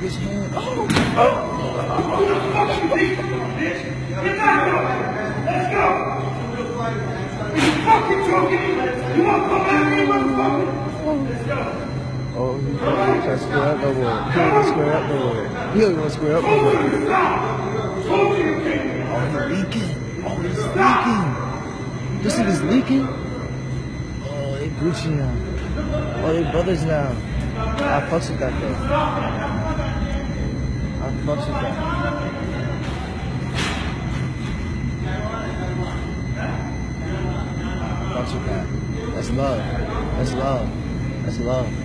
his hand. Oh! Get back up! Let's go! Are you fucking joking? You want to come at me, motherfucker? Let's go. Oh, he's trying to square up no more. He don't want to square up no more. He don't want to square up no more. Oh, he's leaking. Oh, he's leaking. This nigga's leaking? Oh, they Gucci now. Oh, they brothers now. I fucks with that though. I fucks with that. Fucks with that. That's love. That's love. That's love.